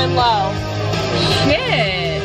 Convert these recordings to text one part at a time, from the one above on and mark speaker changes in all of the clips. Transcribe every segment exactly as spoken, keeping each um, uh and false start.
Speaker 1: line low.
Speaker 2: Shit.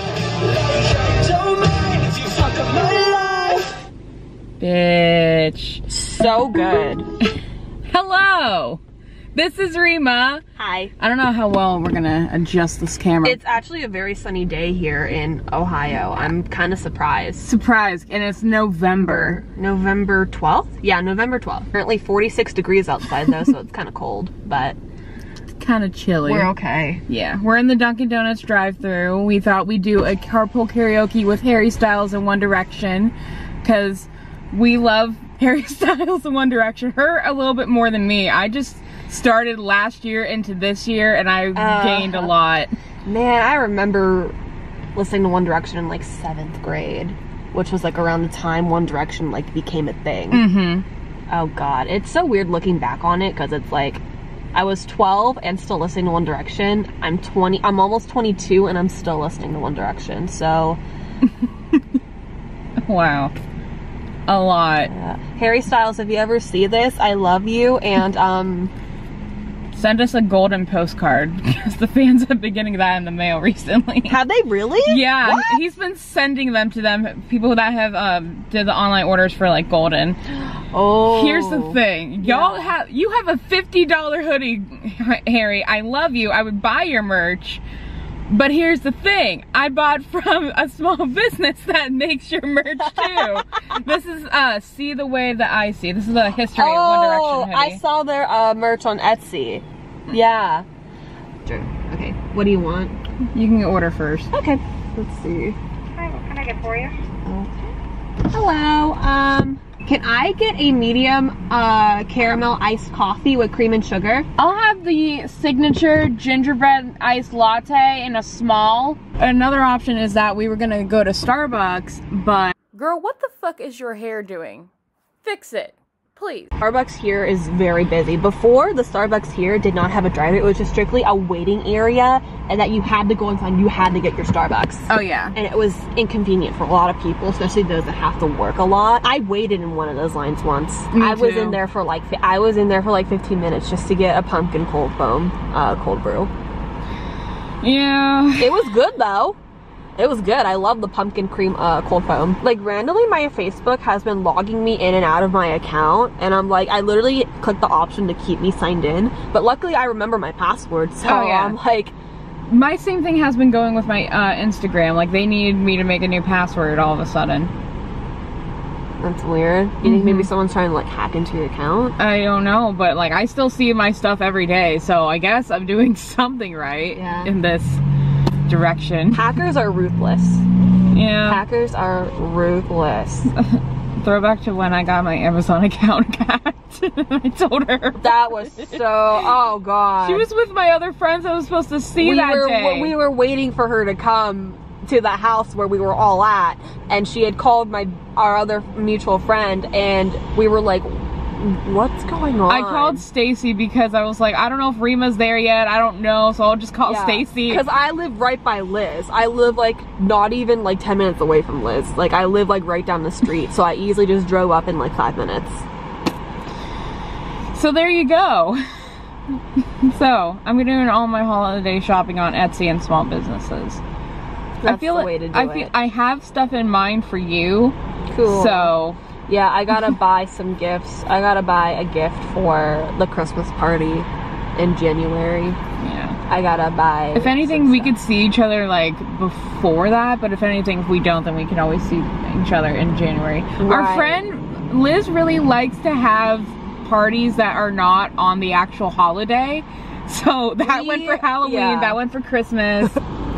Speaker 2: Bitch.
Speaker 1: So good.
Speaker 2: Hello. This is Rima.
Speaker 1: Hi.
Speaker 2: I don't know how well we're gonna adjust this camera.
Speaker 1: It's actually a very sunny day here in Ohio. I'm kind of surprised.
Speaker 2: Surprised, and it's November.
Speaker 1: November twelfth? Yeah, November twelfth. Currently forty-six degrees outside though, so it's kind of cold, but
Speaker 2: Kind of chilly.
Speaker 1: we're okay.
Speaker 2: Yeah, we're in the Dunkin' Donuts drive-thru. We thought we'd do a carpool karaoke with Harry Styles and One Direction, because we love Harry Styles and One Direction. Her a little bit more than me. I just started last year into this year, and I
Speaker 1: Uh,
Speaker 2: gained a lot.
Speaker 1: Man, I remember listening to One Direction in like seventh grade, which was like around the time One Direction like became a thing.
Speaker 2: Mm-hmm.
Speaker 1: Oh God, it's so weird looking back on it, because it's like I was twelve and still listening to One Direction. I'm twenty, I'm almost twenty-two and I'm still listening to One Direction. So
Speaker 2: Wow. A lot.
Speaker 1: uh, Harry Styles, if you ever see this, I love you, and um
Speaker 2: Send us a golden postcard, because the fans have been getting that in the mail recently.
Speaker 1: have they really?
Speaker 2: Yeah,
Speaker 1: What?
Speaker 2: he's been sending them to them, people that have um, did the online orders for like golden.
Speaker 1: Oh,
Speaker 2: Here's the thing, y'all
Speaker 1: Yeah.
Speaker 2: have, you have a fifty dollar hoodie, Harry. I love you, I would buy your merch. But here's the thing, I bought from a small business that makes your merch too. This is uh, See the Way That I See. This is the history
Speaker 1: oh,
Speaker 2: of One Direction hoodie.
Speaker 1: I saw their uh, merch on Etsy. Yeah. Okay, what do you want?
Speaker 2: You can order first.
Speaker 1: Okay, let's see.
Speaker 3: Hi, what can I get for you?
Speaker 1: Okay. Hello, um, can I get a medium uh, caramel iced coffee with cream and sugar?
Speaker 2: I'll have the signature gingerbread iced latte in a small. Another option is that we were gonna go to Starbucks, but... Girl, what the fuck is your hair doing? Fix it, please.
Speaker 1: Starbucks here is very busy. Before, the Starbucks here did not have a drive-thru. It was just strictly a waiting area, and that you had to go inside, you had to get your Starbucks.
Speaker 2: Oh yeah.
Speaker 1: And it was inconvenient for a lot of people, especially those that have to work a lot. I waited in one of those lines once.
Speaker 2: Me
Speaker 1: I was
Speaker 2: too.
Speaker 1: in there for like, I was in there for like fifteen minutes just to get a pumpkin cold foam, uh, cold brew.
Speaker 2: Yeah.
Speaker 1: It was good though. It was good. I love the pumpkin cream uh, cold foam. Like randomly my Facebook has been logging me in and out of my account, and I'm like, I literally clicked the option to keep me signed in, but luckily I remember my password, so
Speaker 2: Oh, yeah.
Speaker 1: I'm like,
Speaker 2: My same thing has been going with my uh, Instagram. Like, they need me to make a new password all of a sudden.
Speaker 1: that's weird. You
Speaker 2: Mm-hmm.
Speaker 1: think maybe someone's trying to like hack into your account?
Speaker 2: I don't know, but like, I still see my stuff every day, so I guess I'm doing something right
Speaker 1: Yeah.
Speaker 2: in this direction.
Speaker 1: Hackers are ruthless.
Speaker 2: Yeah.
Speaker 1: Hackers are ruthless.
Speaker 2: Throwback to when I got my Amazon account hacked. I told her.
Speaker 1: That was so, oh God.
Speaker 2: She was with my other friends I was supposed to see
Speaker 1: we
Speaker 2: that
Speaker 1: were,
Speaker 2: day.
Speaker 1: We were waiting for her to come to the house where we were all at, and she had called my our other mutual friend, and we were like, what's going on?
Speaker 2: I called Stacy because I was like, I don't know if Rima's there yet. I don't know, so I'll just call
Speaker 1: Yeah.
Speaker 2: Stacy.
Speaker 1: Because I live right by Liz. I live like not even like ten minutes away from Liz. Like I live like right down the street, so I easily just drove up in like five minutes.
Speaker 2: So there you go. So I'm doing all my holiday shopping on Etsy and small businesses.
Speaker 1: That's
Speaker 2: I feel
Speaker 1: the
Speaker 2: like
Speaker 1: way to do
Speaker 2: I feel
Speaker 1: it.
Speaker 2: I have stuff in mind for you.
Speaker 1: Cool.
Speaker 2: So
Speaker 1: yeah, I gotta buy some gifts. I gotta buy a gift for the Christmas party in January.
Speaker 2: yeah.
Speaker 1: I gotta buy.
Speaker 2: If anything,
Speaker 1: some
Speaker 2: we
Speaker 1: stuff.
Speaker 2: could see each other like before that, but if anything, if we don't, then we can always see each other in January. Our
Speaker 1: Right.
Speaker 2: friend Liz really likes to have parties that are not on the actual holiday. So that
Speaker 1: We-
Speaker 2: went for Halloween,
Speaker 1: yeah.
Speaker 2: that went for Christmas.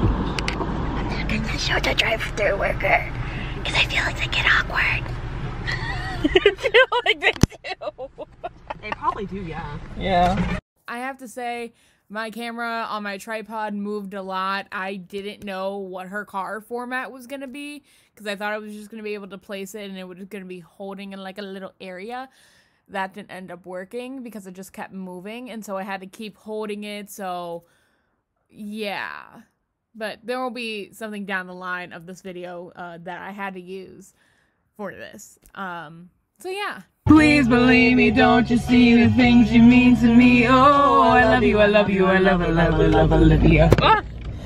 Speaker 3: I showed the drive-thru worker because I feel like they get awkward.
Speaker 2: I feel like they do.
Speaker 1: They probably do, yeah.
Speaker 2: Yeah. I have to say, my camera on my tripod moved a lot. I didn't know what her car format was going to be, because I thought I was just going to be able to place it and it was going to be holding in like a little area. That didn't end up working because it just kept moving, and so I had to keep holding it. So yeah, but there will be something down the line of this video uh, that I had to use for this. Um, so yeah. Please believe me, don't you see the things you mean to me? Oh, I love you, I love you, I love, I love, I love, I love you. Ah!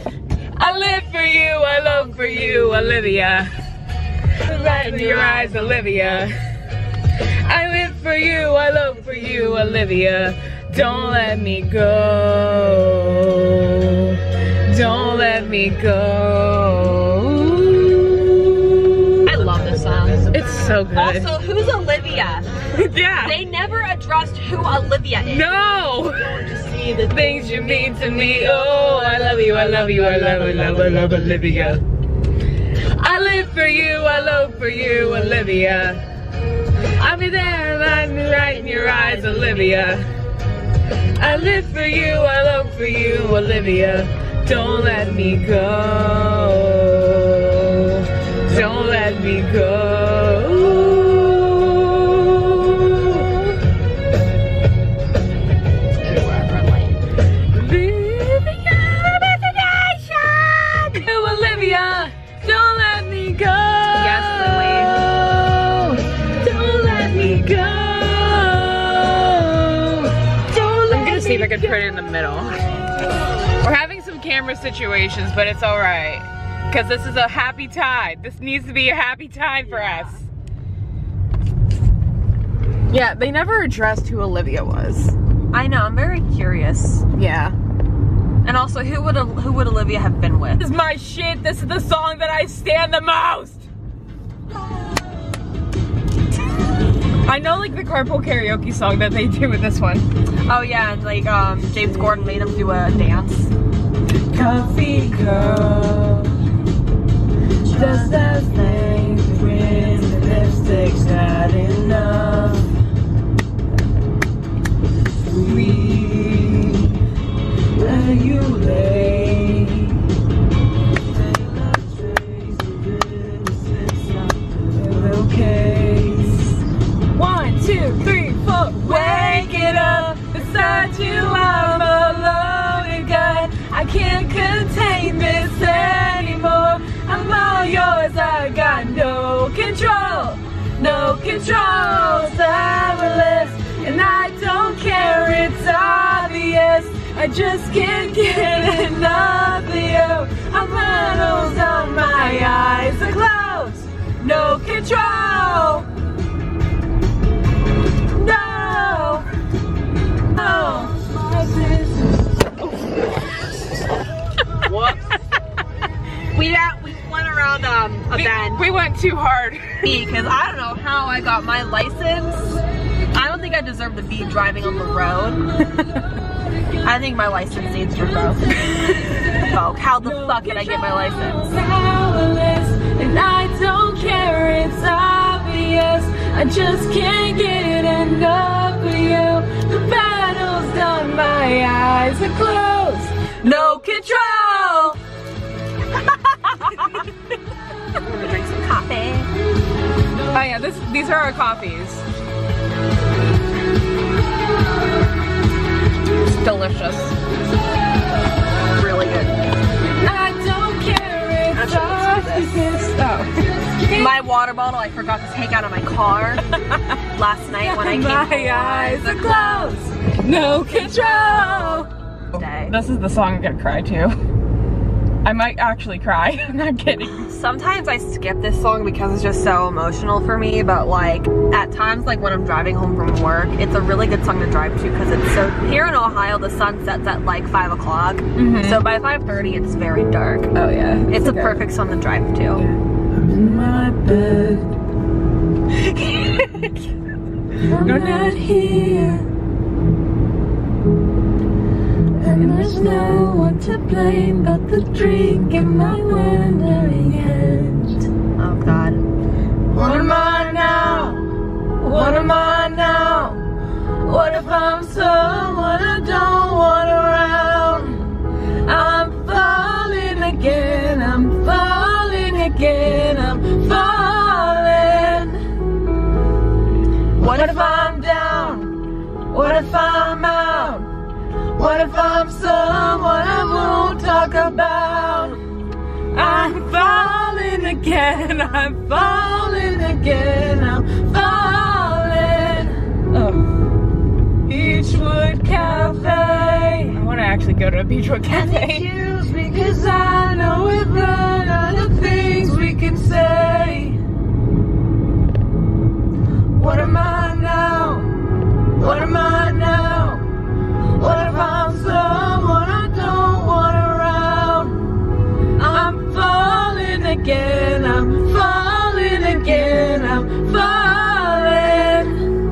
Speaker 2: I live for you, I love for you, Olivia. Right in your eyes, Olivia. I live for you, I love for you, Olivia. Don't let me go. Don't let me go.
Speaker 1: I love this song.
Speaker 2: It's so good.
Speaker 1: Also, who's Olivia?
Speaker 2: Yeah.
Speaker 1: They never addressed who Olivia is.
Speaker 2: No.
Speaker 1: To see the
Speaker 2: Things you mean to me. Oh, I love you, I love you, I love, I love, I love Olivia. I live for you, I love for you, Olivia. I'll be there, right in your eyes, Olivia. I live for you, I love for you, Olivia. Don't let me go. Don't let me go. Olivia, don't let me go.
Speaker 1: Yes, Lily.
Speaker 2: Don't let me go. Don't let I'm gonna see if I can put it in the middle. We're having some camera situations, but it's all right. Because this is a happy time. This needs to be a happy time for us. Yeah, they never addressed who Olivia was.
Speaker 1: I know, I'm very curious.
Speaker 2: Yeah.
Speaker 1: And also, who would who would Olivia have been with?
Speaker 2: This is my shit. This is the song that I stand the most. I know like the carpool karaoke song that they do with this one.
Speaker 1: Oh yeah, and like um, James Gordon made him do a dance.
Speaker 2: Coffee girl does that thing when the lipstick's not enough. We where you lay. Okay. One, two, three, four. Wake it up. Beside you, I'm alone again. I can't contain this anymore. I'm all yours. I got no control. No control. Powerless. And I don't care. It's obvious. I just can't get enough of you. I'm puddles on my eyes are closed. No control. No. No.
Speaker 1: Whoops. we got, we went around um, a
Speaker 2: we,
Speaker 1: bend.
Speaker 2: We went too hard.
Speaker 1: Because I don't know how I got my license. I don't think I deserve to be driving on the road. I think my license needs revoked. Revoke. How the fuck did I get my license?
Speaker 2: And I don't care, it's obvious. I just can't get enough of you. The battle's done, my eyes are closed.
Speaker 1: No control! I'm gonna drink some coffee.
Speaker 2: Oh yeah, this, these are our coffees. It's delicious.
Speaker 1: Really good.
Speaker 2: I don't care, it's obvious. Oh.
Speaker 1: My water bottle I forgot to take out of my car last night when I came home.
Speaker 2: My eyes are closed. No control.
Speaker 1: Day.
Speaker 2: This is the song I'm gonna cry to. I might actually cry. I'm not kidding.
Speaker 1: Sometimes I skip this song because it's just so emotional for me, but like at times like when I'm driving home from work, it's a really good song to drive to because it's so, here in Ohio the sun sets at like five o'clock, mm-hmm. so by five thirty it's very dark.
Speaker 2: Oh yeah.
Speaker 1: It's okay. A perfect song to drive to.
Speaker 2: Yeah. I'm in my bed. You're not here. And there's no one to blame but the drink in my wandering hand.
Speaker 1: Oh God.
Speaker 2: What am I now? What am I now? What if I'm someone I don't want around? I'm falling again, I'm falling again, I'm falling. What if I'm down? What if I'm out? What if I'm someone I won't talk about? I'm falling again, I'm falling again, I'm falling. Oh. Beechwood Cafe. I want to actually go to a Beechwood Cafe. 'Cause I know we've run out of things we can say. What am I now? What am I now? What if I'm someone I don't want around? I'm falling again, I'm falling again, I'm falling.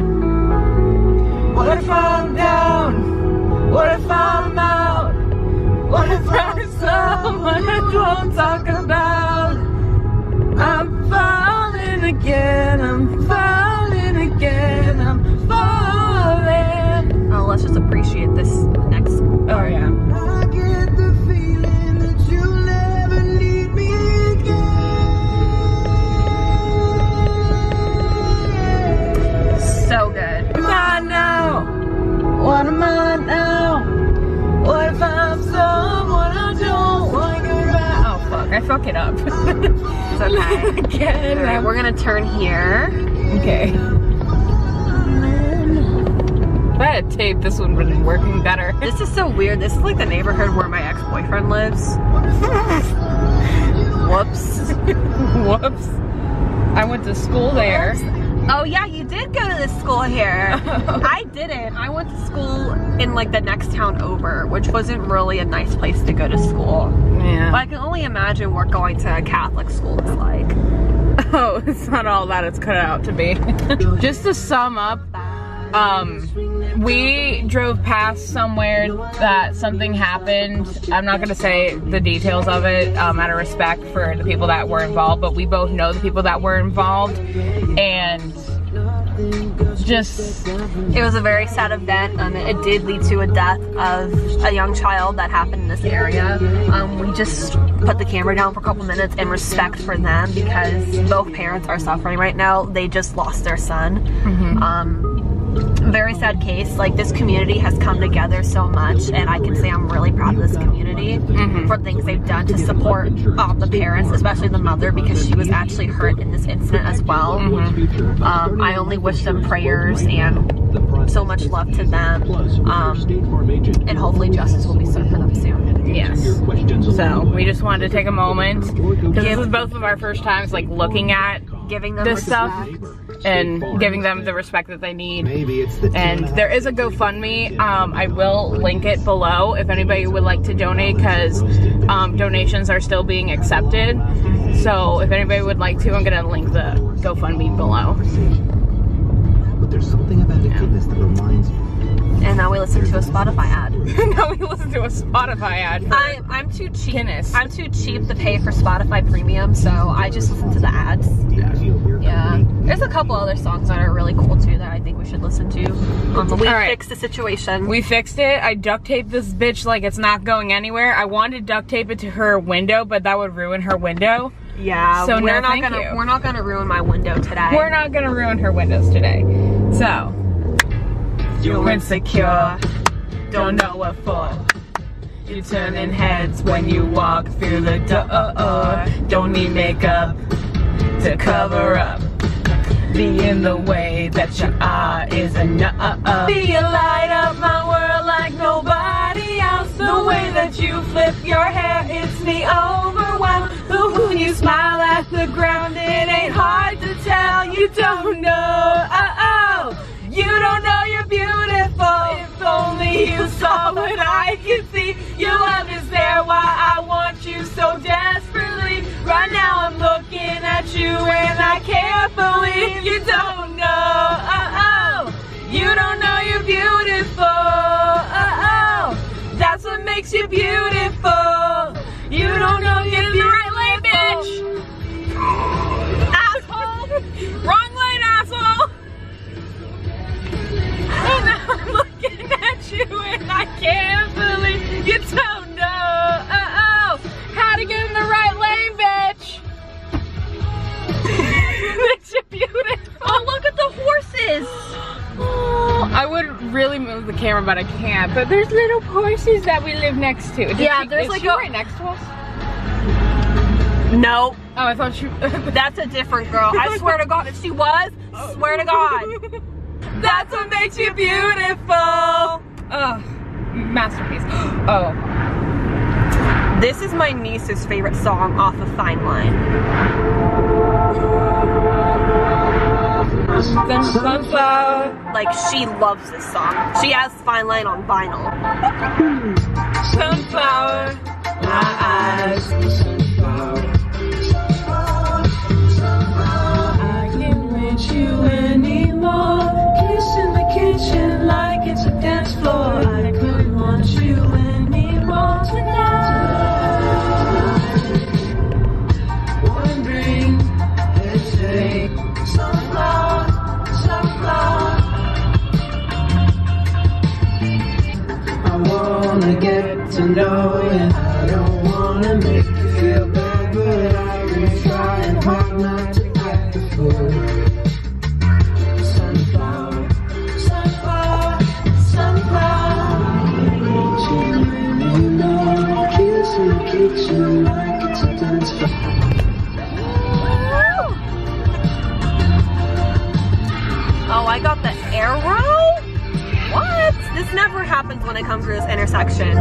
Speaker 2: What if I'm down? What if I'm out? What if I'm someone I don't talk about? I'm falling again, I'm falling again, I'm falling.
Speaker 1: Oh, let's just appreciate this next
Speaker 2: Oh
Speaker 1: part.
Speaker 2: yeah.
Speaker 4: I get the feeling that you'll never need me again.
Speaker 1: So good.
Speaker 2: What am I now? What am I now? What if I'm someone I don't want to about? Oh fuck, I fuck it up.
Speaker 1: It's okay.
Speaker 2: Again.
Speaker 1: Alright, we're gonna turn here.
Speaker 2: Okay. If I had tape, this would have been working better.
Speaker 1: This is so weird. This is like the neighborhood where my ex-boyfriend lives. Whoops.
Speaker 2: Whoops. I went to school there.
Speaker 1: Oh yeah, you did go to this school here. I didn't. I went to school in like the next town over, which wasn't really a nice place to go to school.
Speaker 2: Yeah.
Speaker 1: But I can only imagine what going to a Catholic school is like.
Speaker 2: Oh, it's not all that it's cut out to be. Just to sum up, um, we drove past somewhere that something happened. I'm not gonna say the details of it um, out of respect for the people that were involved, but we both know the people that were involved, and just
Speaker 1: It was a very sad event. Um, it did lead to a death of a young child that happened in this area. Um, we just put the camera down for a couple minutes in respect for them because both parents are suffering right now. They just lost their son.
Speaker 2: mm-hmm.
Speaker 1: Um, very sad case. Like, this community has come together so much, and I can say I'm really proud of this community
Speaker 2: Mhm.
Speaker 1: for things they've done to support um, the parents, especially the mother, because she was actually hurt in this incident as well.
Speaker 2: Mhm.
Speaker 1: Um, I only wish them prayers and so much love to them, um, and hopefully justice will be served for them soon.
Speaker 2: Yes. So we just wanted to take a moment because this is both of our first times like looking at
Speaker 1: Giving them
Speaker 2: this
Speaker 1: respect.
Speaker 2: stuff and giving them the respect that they need.
Speaker 4: Maybe it's the
Speaker 2: And there is a GoFundMe. Um, I will link it below if anybody would like to donate, because um, donations are still being accepted. So if anybody would like to, I'm gonna link the GoFundMe below.
Speaker 4: But there's something about a goodness that reminds me.
Speaker 1: And now we listen to a Spotify ad.
Speaker 2: Now we listen to a Spotify ad. For
Speaker 1: I, I'm too cheap.
Speaker 2: Guinness.
Speaker 1: I'm too cheap to pay for Spotify Premium, so I just listen to the ads.
Speaker 4: I feel we're
Speaker 1: Yeah, there's a couple other songs that are really cool too that I think we should listen to. Um, but we
Speaker 2: All right.
Speaker 1: fixed the situation.
Speaker 2: We fixed it. I duct taped this bitch like it's not going anywhere. I wanted to duct tape it to her window, but that would ruin her window.
Speaker 1: yeah,
Speaker 2: So
Speaker 1: we're
Speaker 2: no,
Speaker 1: not
Speaker 2: thank
Speaker 1: gonna
Speaker 2: you.
Speaker 1: we're not gonna ruin my window today.
Speaker 2: We're not gonna ruin her windows today. So, you're insecure, don't know what for. You're turning heads when you walk through the door. Don't need makeup to cover up. Being the way that you are is enough. Be a light up my world like nobody else. The way that you flip your hair, it's me overwhelmed. But when you smile at the ground, it ain't hard to tell. You don't know, oh, oh. You don't know you're beautiful. If only you saw what I can see. Your love is there why I want you so desperately. Right now I'm looking at you and I can't believe you don't know. Oh, oh. You don't know you're beautiful. Oh, oh. That's what makes you beautiful. You don't know you're in the right lane, bitch. Asshole. Wrong lane, asshole. And I'm looking at you and I can't believe you don't know, uh-oh, how to get in the right lane, bitch. Bitch, you're beautiful.
Speaker 1: Oh, look at the horses!
Speaker 2: Oh, I would really move the camera, but I can't. But there's little horses that we live next to. Did
Speaker 1: Yeah,
Speaker 2: she,
Speaker 1: there's
Speaker 2: is
Speaker 1: like
Speaker 2: she
Speaker 1: a-
Speaker 2: right next to us?
Speaker 1: No,
Speaker 2: Oh, I thought she.
Speaker 1: that's a different girl. I swear to God, if she was, swear to God.
Speaker 2: That's what makes you beautiful. Oh, masterpiece. Oh.
Speaker 1: This is my niece's favorite song off of Fine Line.
Speaker 2: Sunflower.
Speaker 1: Like, she loves this song. She has Fine Line on vinyl.
Speaker 2: Sunflower. My eyes. I can't reach you anymore. Kiss in the kitchen like it's a dance floor. I couldn't want you anymore tonight. Wondering, they say, sunflower, sunflower.
Speaker 4: I wanna get to know you. I don't wanna make you feel bad, but I've been trying hard not to get the fool. Sunflower,
Speaker 2: Sunflower, sunflower.
Speaker 4: you know, kiss in the kitchen like it's a dance floor.
Speaker 1: Oh, I got the arrow? What? This never happens when I come through this intersection.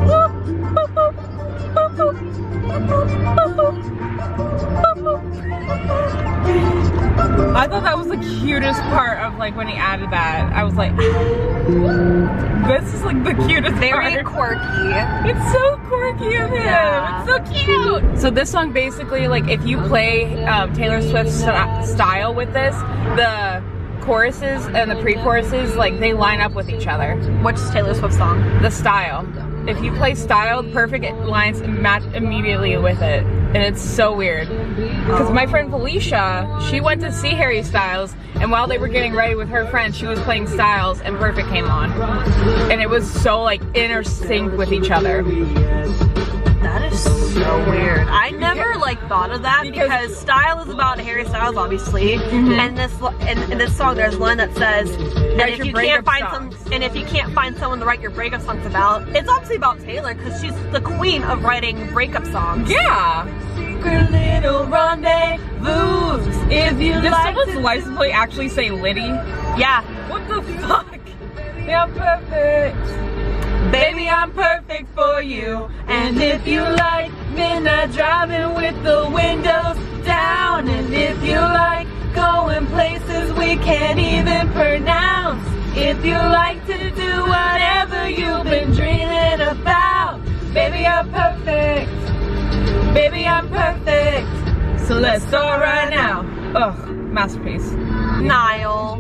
Speaker 2: I thought that was the cutest part of like when he added that. I was like, this is like the cutest
Speaker 1: Very
Speaker 2: part.
Speaker 1: quirky.
Speaker 2: It's so quirky of him.
Speaker 1: Yeah.
Speaker 2: It's so cute. So this song basically, like if you play um, Taylor Swift's st style with this, the choruses and the pre-choruses, like they line up with each other.
Speaker 1: Which Taylor Swift song?
Speaker 2: The style. If you play style, perfect lines match immediately with it. And it's so weird. Because my friend Felicia, she went to see Harry Styles, and while they were getting ready with her friend, she was playing Styles, and Perfect came on. And it was so like inner sync with each other.
Speaker 1: That is so weird. I never like thought of that
Speaker 2: Because-
Speaker 1: because Style is about Harry Styles, obviously,
Speaker 2: Mhm.
Speaker 1: and this in, in this song there's one that says, and
Speaker 2: Write
Speaker 1: if
Speaker 2: your
Speaker 1: you can't
Speaker 2: breakup
Speaker 1: find
Speaker 2: songs.
Speaker 1: some, and if you can't find someone to write your breakup songs about, it's obviously about Taylor because she's the queen of writing breakup songs.
Speaker 2: Yeah.
Speaker 1: Secret little rendezvous. If you
Speaker 2: Did
Speaker 1: like
Speaker 2: someone's
Speaker 1: to-
Speaker 2: license plate actually say Liddy?
Speaker 1: yeah,
Speaker 2: What the fuck? Yeah, perfect. Baby, I'm perfect for you. And if you like midnight driving with the windows down, and if you like going places we can't even pronounce, if you like to do whatever you've been dreaming about, baby, I'm perfect. Baby, I'm perfect. So let's start right now. Ugh, masterpiece.
Speaker 1: Niall.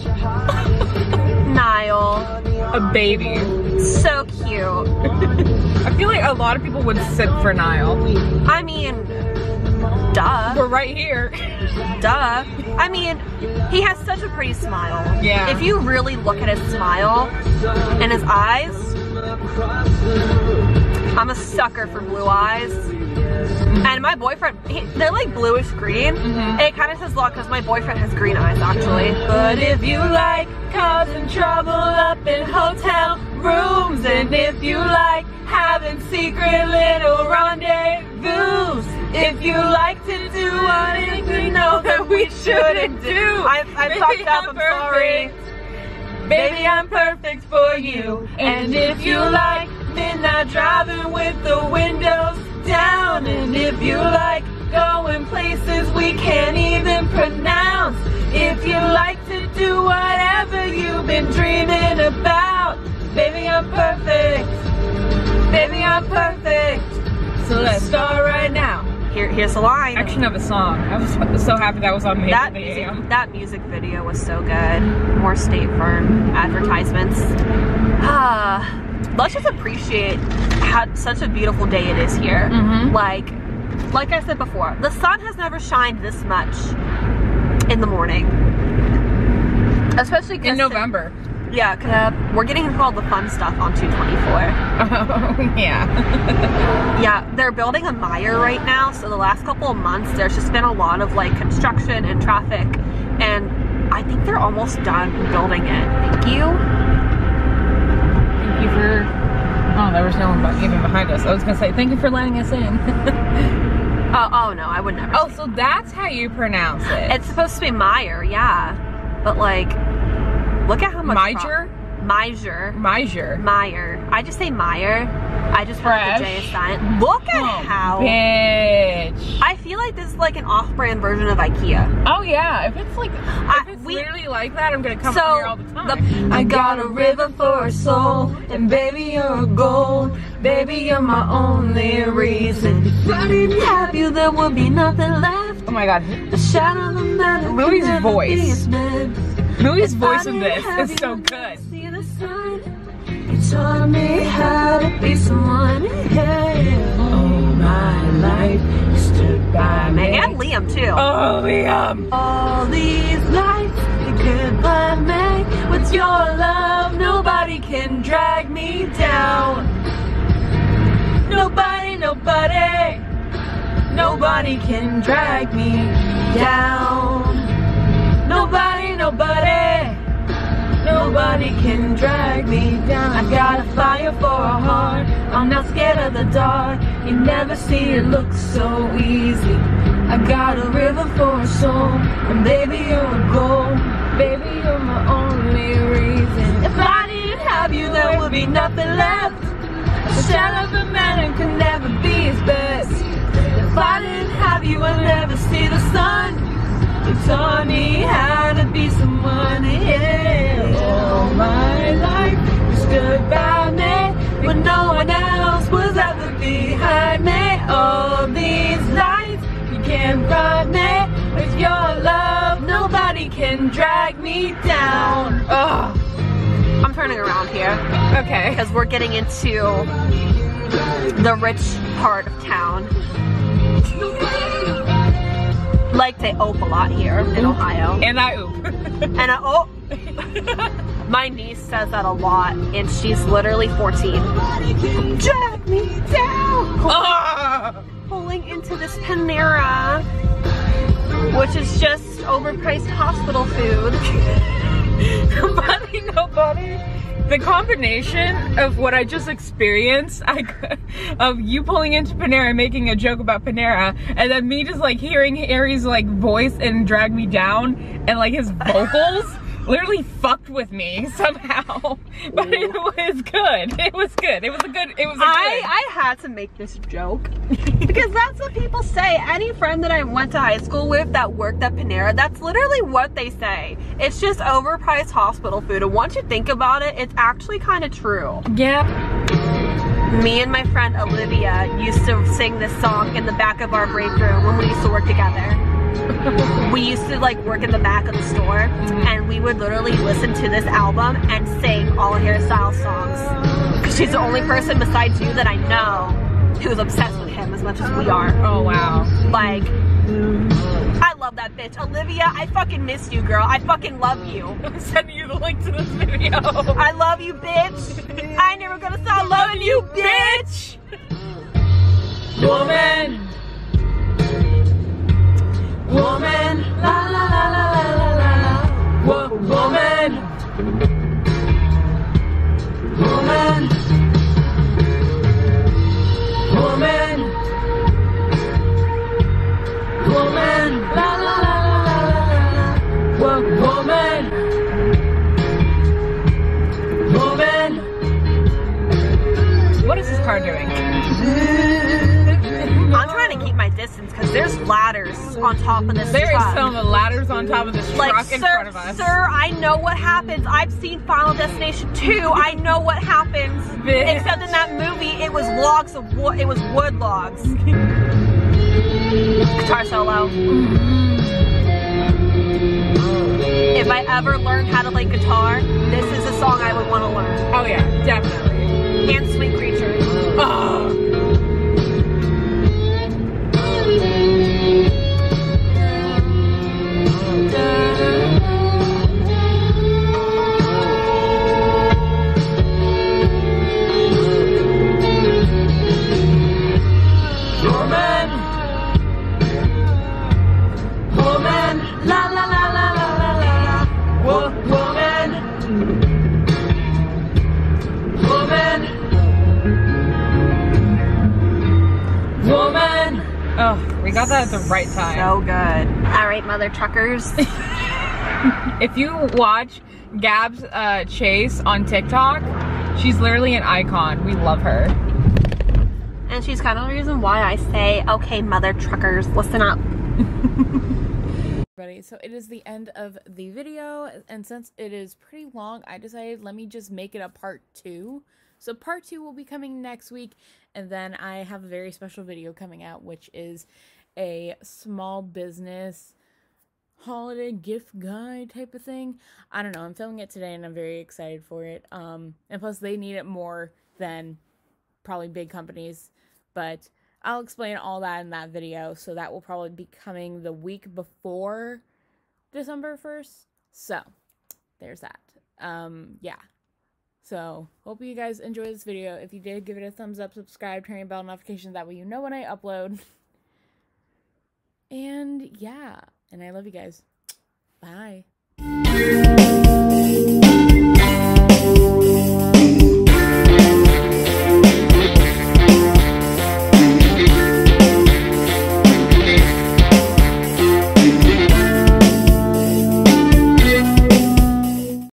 Speaker 1: Niall.
Speaker 2: A baby.
Speaker 1: So cute.
Speaker 2: I feel like a lot of people would sit for Niall.
Speaker 1: I mean, duh.
Speaker 2: We're right here.
Speaker 1: Duh. I mean, he has such a pretty smile.
Speaker 2: Yeah.
Speaker 1: If you really look at his smile and his eyes, I'm a sucker for blue eyes. And my boyfriend, he, they're like bluish green.
Speaker 2: Mhm.
Speaker 1: And it kind of says a lot because my boyfriend has green eyes actually. But if you like causing trouble up in hotel rooms, and if you like having secret little rendezvous, if you like to do what you know that we shouldn't do, I, I
Speaker 2: Baby,
Speaker 1: fucked up,
Speaker 2: I'm
Speaker 1: I'm sorry.
Speaker 2: perfect. Baby, I'm perfect for you. And if you like midnight driving with the windows down, and if you like going places we can't even pronounce, if you like to do whatever you've been dreaming about, baby, I'm perfect. Baby, I'm perfect. So let's start right now.
Speaker 1: Here, here's the line.
Speaker 2: Action of a song. I was so happy that was on Maybe
Speaker 1: That
Speaker 2: the
Speaker 1: music,
Speaker 2: A M.
Speaker 1: that music video was so good. More State Farm advertisements. Ah, let's just appreciate how such a beautiful day it is here.
Speaker 2: Mhm.
Speaker 1: Like, like I said before, the sun has never shined this much in the morning. Especially 'cause
Speaker 2: In November.
Speaker 1: Yeah, cause uh, we're getting into all the fun stuff on two twenty-four.
Speaker 2: Oh, yeah.
Speaker 1: Yeah, they're building a Meijer right now, so the last couple of months there's just been a lot of like construction and traffic, and I think they're almost done building it. Thank you.
Speaker 2: Thank you for... Oh, there was no one but even behind us. I was gonna say, thank you for letting us in.
Speaker 1: Oh, oh no, I would never.
Speaker 2: Oh, so that's how you pronounce it.
Speaker 1: It's supposed to be Meijer, yeah, but like, look at how much.
Speaker 2: Meijer?
Speaker 1: Meijer.
Speaker 2: Meijer.
Speaker 1: Meijer. I just say Meijer. I just feel like the J is silent. Look at
Speaker 2: Oh,
Speaker 1: how.
Speaker 2: bitch.
Speaker 1: I feel like this is like an off-brand version of IKEA.
Speaker 2: Oh yeah, if it's like, if
Speaker 1: I-
Speaker 2: it's
Speaker 1: we-
Speaker 2: literally like that, I'm gonna come
Speaker 1: So,
Speaker 2: here all the time.
Speaker 1: I got a river for a soul, and baby you're a gold. Baby you're my only reason. If I didn't have you, there would be nothing left.
Speaker 2: Oh my god,
Speaker 1: The shadow of man.
Speaker 2: Louis' voice. Louis' voice in this
Speaker 1: Have
Speaker 2: is
Speaker 1: you
Speaker 2: so
Speaker 1: ever
Speaker 2: good.
Speaker 1: seen the sun? You taught me how to be someone. Yeah.
Speaker 4: All my life you stood by me.
Speaker 1: And Liam too.
Speaker 2: Oh, Liam.
Speaker 1: All these nights you goodbye me. With your love, nobody can drag me down. Nobody, nobody, nobody can drag me down. Nobody, nobody, nobody can drag me down. I got a fire for a heart. I'm not scared of the dark. You never see it look so easy. I got a river for a soul, and baby you're a gold. Baby you're my only reason. If I didn't have you, there would be nothing left. The shadow of a man could never be his best. If I didn't have you, I'd never see the sun. You taught me how to be someone. Yeah. All my life you stood by me when no one else was ever behind me. All these nights you can't find me. With your love, nobody can drag me down.
Speaker 2: Oh,
Speaker 1: I'm turning around here
Speaker 2: okay.
Speaker 1: because we're getting into the rich part of town. Like they ope a lot here in Ohio.
Speaker 2: And I oop.
Speaker 1: And I, oh, my niece says that a lot, and she's literally fourteen. Drag me down!
Speaker 2: Oh.
Speaker 1: Pulling into this Panera, which is just overpriced hospital food.
Speaker 2: Nobody, nobody. The combination of what I just experienced, I, of you pulling into Panera and making a joke about Panera, and then me just like hearing Harry's like voice and Drag Me Down and like his vocals literally fucked with me somehow. But it was good. It was good. It was a good, it was a good.
Speaker 1: I, I had to make this joke because that's what people say. Any friend that I went to high school with that worked at Panera, that's literally what they say. It's just overpriced hospital food. And once you think about it, it's actually kind of true.
Speaker 2: Yeah.
Speaker 1: Me and my friend Olivia used to sing this song in the back of our break room when we used to work together. We used to like work in the back of the store, and we would literally listen to this album and sing all of Harry Styles songs. Because she's the only person besides you that I know who's obsessed with him as much as we are.
Speaker 2: Oh wow.
Speaker 1: Like, I love that bitch. Olivia, I fucking miss you, girl. I fucking love you.
Speaker 2: I'm sending you the link to this video.
Speaker 1: I love you, bitch. I never gonna stop loving you, bitch.
Speaker 2: Woman.
Speaker 1: Woman, la la la la la la la la.
Speaker 2: Wo- woman.
Speaker 1: Woman, woman, woman, la la la la la la la.
Speaker 2: Wo- woman.
Speaker 1: Woman.
Speaker 2: What is this car doing?
Speaker 1: I'm trying to keep my distance because there's ladders on top of this
Speaker 2: There is
Speaker 1: truck.
Speaker 2: some ladders on top of this
Speaker 1: Like,
Speaker 2: truck
Speaker 1: sir,
Speaker 2: in front of us.
Speaker 1: sir, I know what happens. I've seen Final Destination two. I know what happens.
Speaker 2: Bitch.
Speaker 1: Except in that movie, it was logs of wood. It was wood logs. Guitar solo. If I ever learned how to play guitar, this is a song I would want to learn.
Speaker 2: Oh yeah, definitely.
Speaker 1: And Sweet Creatures.
Speaker 2: Oh.
Speaker 1: Woman, woman, la la la la la la la. Wo- woman, woman, woman.
Speaker 2: Oh, we got that at the right time.
Speaker 1: So good. All right, mother truckers.
Speaker 2: If you watch Gabs uh, Chase on TikTok, she's literally an icon. We love her.
Speaker 1: And she's kind of the reason why I say, okay, mother truckers, listen up.
Speaker 2: Everybody, so it is the end of the video, and since it is pretty long, I decided let me just make it a part two. So part two will be coming next week, and then I have a very special video coming out, which is a small business holiday gift guide type of thing. I don't know, I'm filming it today and I'm very excited for it. Um, and plus they need it more than probably big companies, but I'll explain all that in that video, so that will probably be coming the week before December first. So, there's that. Um, yeah. So, hope you guys enjoyed this video. If you did, give it a thumbs up, subscribe, turn your bell notifications, that way you know when I upload. And, yeah. And I love you guys. Bye.